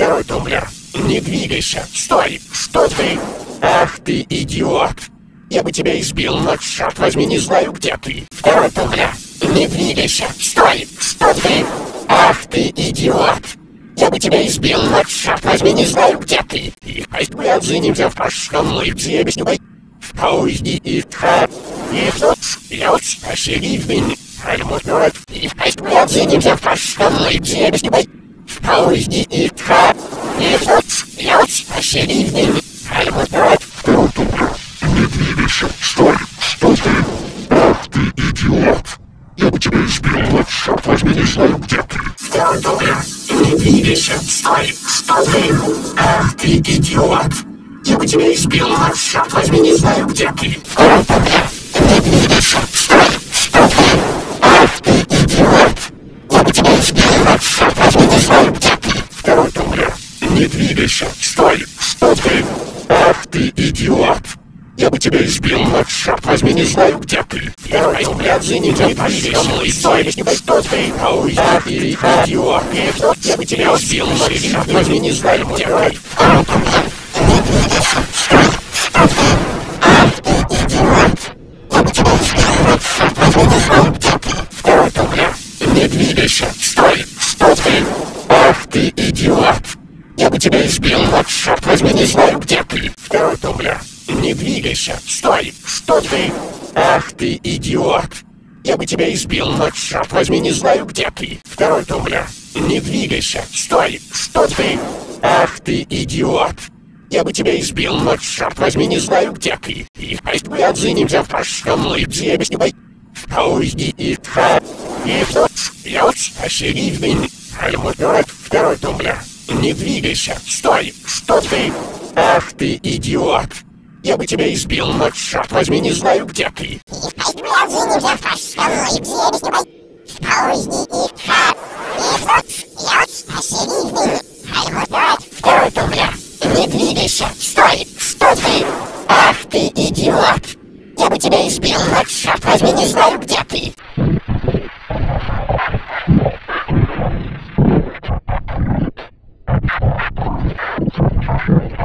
Второй тумблер. Не двигайся. Стой. Что ты? Ах ты, идиот. Я бы тебя избил, но, черт возьми, не знаю, где ты. Второй тумблер. Не двигайся. Стой. Что ты? Ах ты, идиот. Я бы тебя избил, но, черт возьми, не знаю, где ты. И пусть мы отзынимся в прошлом лыпзе, без небой. В поезде и тха. И тут лёд посередине. Альмутнорот. И пусть мы отзынимся в прошлом лыпзе, без небой. В поезде и тха. И тут лёд посередине. Альмутнорот. Второй тумблер. Не двигайся. Стой. Что ты? Ах ты, идиот. Я бы тебя избил, но, черт возьми, не знаю, где ты. Второй тумблер. Не двигайся. Стой. Что ты? Ах ты, идиот. Я бы тебя избил, но, черт возьми, не знаю, где ты. Второй тумблер. Не двигайся. Стой. Что ты? Ах ты, идиот. Я бы тебя избил, но, черт возьми, не знаю, где ты. Второй тумблер. Не двигайся. Стой. Что ты? Ах ты, идиот. Я бы тебя избил, но, черт возьми, не знаю, где ты. Второй тумблер. Отзынимся, не двигайся. Стой. Что ты? Ах ты, идиот. Я бы тебя избил, но, черт возьми, не знаю, где ты. Второй тумблер. Не двигайся. Стой. Что ты? Ах ты, идиот. Я бы тебя избил, но, черт возьми, не знаю, где ты. Второй тумблер. Не двигайся. Стой. Что ты? Ах ты, идиот. Я бы тебя избил, но, черт возьми, не знаю, где ты. Второй тумблер. Не двигайся. Стой. Что ты? Ах ты, идиот. Я бы тебя избил, но, черт возьми, не знаю, где ты. Второй тумблер. Не двигайся. Стой. Что ты? Ах ты, идиот. Я бы тебя избил, но, черт возьми, не знаю, где ты. И пусть мы отзынимся в прошлом лыпзе, без небой. В поезде и тха. И тут лёд посередине. Альмутнорот. Второй тумблер. Не двигайся. Стой. Что ты? Ах ты, идиот. Я бы тебя избил, но, черт возьми, не знаю, где ты. И пусть мы отзынимся в прошлом лыпзе, без небой. В поезде и тха. И тут лёд посередине. Альмутнорот. Второй тумблер. Не двигайся. Стой. Что ты? Ах ты, идиот. Я бы тебя избил, но, черт возьми, не знаю, где ты. Thank you.